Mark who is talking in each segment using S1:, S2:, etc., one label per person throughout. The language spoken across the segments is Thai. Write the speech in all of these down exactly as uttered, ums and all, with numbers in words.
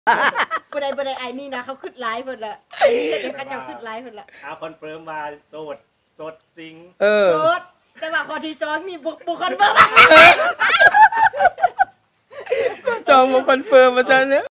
S1: บ่ได้บ่ได้ไอ้นี่นะเขาขึ้นไลฟ์เพิ่นละไอ้นี่เดี๋ยวเขาจะขึ้นไลฟ์เพิ่นละ
S2: เอาคอนเฟิร์มว่าโสดโสดจริง
S3: เออ
S1: โสดแต่ว่าข้อที่สองนี่บ่บ่คอนเฟิร์ม
S3: สองบ่คอนเฟิร์มมาซั่นเนี่ย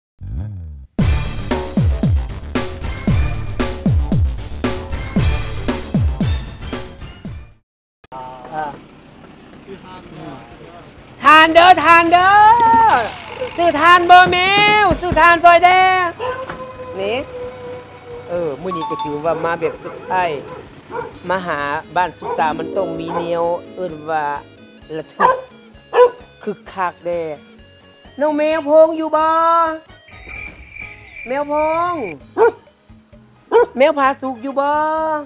S3: ทานเด้อทานเด้อซื้อทานเบอร์แมวซื้อทานซอยแดงนี่เออมื้อนี้ก็ถือว่ามาแบบสุดท้ายมาหาบ้านสุตามันต้องมีแนวเอิ้นว่าระทึกคึกคักแด้น้องแมวพงอยู่บ่แมวพงแมวผาสุกอยู่บ่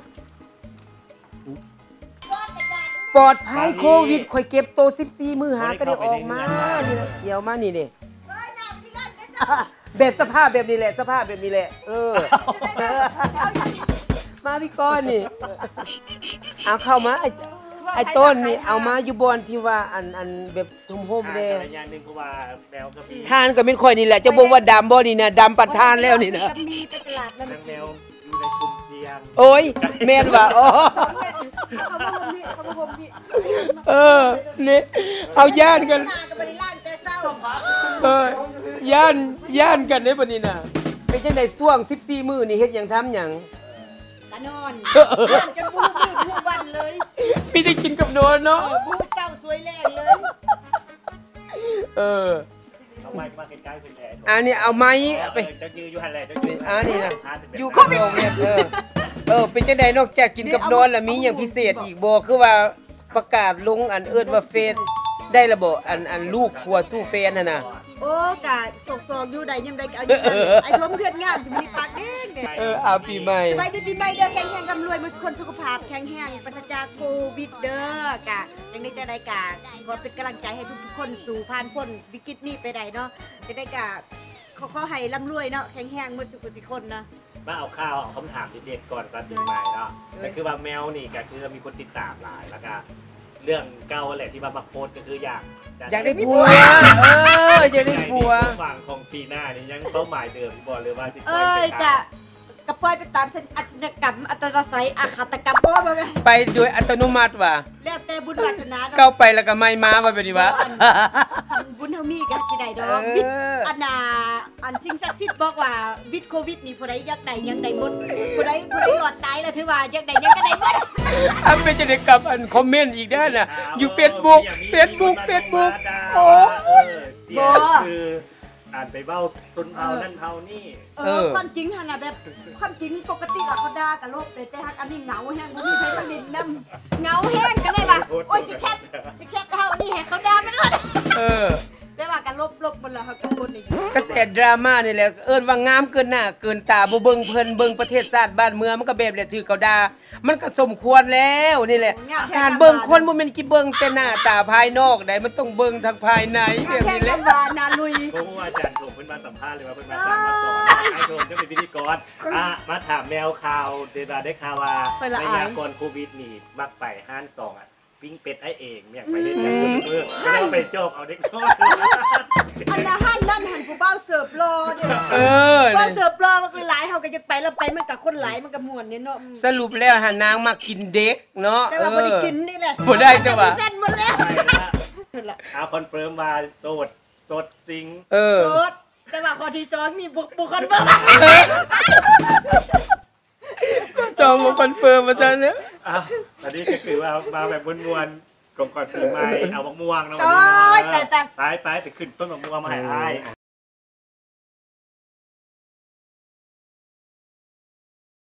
S3: ปลอดภัยโควิดข่อยเก็บโตสิบสี่มื้อหาก็ได้ออกมานี่นะเดี๋ยวมานี่ดิแบบสภาพแบบนี้แหละสภาพแบบนี้แหละเออมาพี่ก้อนนี่เอาเข้ามาไอ้ไอ้ต้นนี่เอามาอยู่บนที่ว่าอันอันแบบทุ่มโฮมเด้
S2: อย่างนึงเพราะว่าแมวก็มี
S3: ทานก็เป็นข่อยนี่แหละจะบอกว่าดำบ่นี่นะดำปัดทานแล้วนี่นะ
S1: มีไปตลาดนั่น
S2: แมวอยู่ในกลุ่มเสี่ยง
S3: โอ้ยแม่นว่าอ๋อเออนี่เอาย่านกันเออย่านย่านกันได้บ่นี่น่ะเป็นจังได๋ช่วงสิบสี่มื้อนี่เฮ็ดหยังทำหยัง
S1: กะนอนนอนจนบูบบูบวันเลย
S3: มีได้กินกับนอนเนาะ
S1: บูเจ้าสวยแรงเลย
S3: เออ
S2: เอาไม้มาใกล้ๆเพิ่นแหละ
S3: อันนี้เอาไม้ไป
S2: จะยืนอยู่หั่นแหละจะยืน
S3: อันนี้นะอยู่กับโรงเนี่ยเออเออเป็นจังได๋นอกจากกินกับนอนแล้วมีหยังพิเศษอีกบ่คือว่าประกาศลงอันเอิ้นว่าเฟซได้ระบบอันอันลูกผัวสู้แฟนน่ะนะ
S1: โอ้กะสกๆอยู่ใดยังใดก็เอาอยู่ไอ้ชมเพื่อนงามมีปากแดงเด้
S3: เออเอาปีใหม่
S1: สบายดีปีใหม่เด้อแข็งแรงร่ำรวยมื้อคนสุขภาพแข็งแรงปราศจากโควิดเด้อกะจังได๋จะได้กะขอเป็นกำลังใจให้ทุกๆคนสู่ผ่านพ้นวิกฤตนี้ไปได้เนาะจะได้กะขอขอให้ร่ำรวยเนาะแข็งแรงมื้อสุขทุกคนนะ
S2: มาเอาข้าวเอาคำถามเด็ดๆก่อนก่อนปีใหม่เนาะแต่คือว่าแมวนี่ก็คือมีคนติดตามหลายแล้วก็เรื่องเก่าแหละที่มาบักโพสก็คืออยาก
S3: อยากได้ผัวเอออยากได้ผัว
S2: ฝั่งของปีหน้านี่ยังเป้าหมายเดิมที่บอกเลยว่าจะ
S1: เอ้ยกะกะปล่อยไปตามเส้นอัจฉริยกรรมอัตราศัยอาฆาตกรรมบ่บ่
S3: ไปโดยอัตโนมัติว่ะ
S1: แล้วแต่บุญวาสนา
S3: เข้าไปแล้วก็ไม่มาว่าแบบนี้วะ
S1: บุญเฮามีก็สิได้ดอกวิทย์อันน่ะอันสิ่งศักดิ์สิทธิ์บอกว่าวิทย์โควิดนี่ผู้ใดอยากได้ยังได้หมดผู้ใดผู้ใดรอดตายแล้วถือว่าอยากได้ยังก็ได้หมด
S3: อันเป็นจะได้กับอันคอมเมนต์อีกได้น่ะอยู่ Facebook Facebook Facebook โอ้
S2: บ่คืออ่านไปเบ้าต้นเฮานั่นเฮานี่
S1: เออความจริงหั่นน่ะแบบความจริงปกติก็เขาด่ากันโลกแต่แต่ฮักอันนี้เหงาแฮงบ่มีใครมาดินนำเหงาแฮงจังได๋วะโอ้ยสิแคทสิแคทเฮานี่ให้เขาด่ามันก่อนเออแต่ว่ากันลบๆมันแล้วเฮาก็บ่ได้
S3: กระแสดราม่านี่แหละเอิ้นว่างามเกินหน้าเกินตาบ่เบิ่งเพิ่นเบิ่งประเทศชาติบ้านเมืองมันก็แบบแหละถือเขาด่ามันก็สมควรแล้วนี่แหละการเบิ่งคนบ่แม่นกี่เบิ่งแต่หน้าตาภายนอกได้มันต้องเบิ่งทางภายในแบบนี้แหละ
S1: ว่านาลุย
S2: เพราะว่าอาจารย์ผมเพิ่นมาสัมภาษณ์เลยว่าเพิ่นมาสัมภาษณ์ก่อนไอ้โดมจะเป็นพิธีกรอ่ะมาถามแนวข่าวเดดาได้ข่าวว่าในยากรโควิดนี่มักไปห้านสองอ่ะปิ้งเป็ดไอ้เองอยากไปเล่นกันเพื่อแล้วไปโจกเอาเด็กน้อย
S1: อันน่ะหั่นนั่นหั่นผู้เบ้าเสิร์ฟรอเด้อ
S3: เออ
S1: เบ้าเสิร์ฟรอมันคือหลายเฮาก็จะไปแล้วไปมันก็คนหลายมันก็ม่วนเนี่ยเนาะ
S3: สรุปแล้วหานางมากินเด็กเนาะ
S1: แต่ว่าบ่ได้กินนี่แหละ
S3: บ่ได้แต่ว่า
S1: แฟนหมดแล้ว
S2: เอาคอนเฟิร์มว่าโสดโสดจริง
S3: เออ
S1: โสดแต่ว่าข้อที่สองนี่บ่บ่คอนเฟิร์ม
S3: สองบ่คอนเฟิร์มว่าซั่นเนาะ
S2: อ้าวอันนี้ก็คือว่ามาแบบม่วนๆก่อนก่อนปีใหม่เอามะม่วงเนาะวันนี้เนาะไปไปสิขึ้นต้นมะม่วงมาให้อ้าย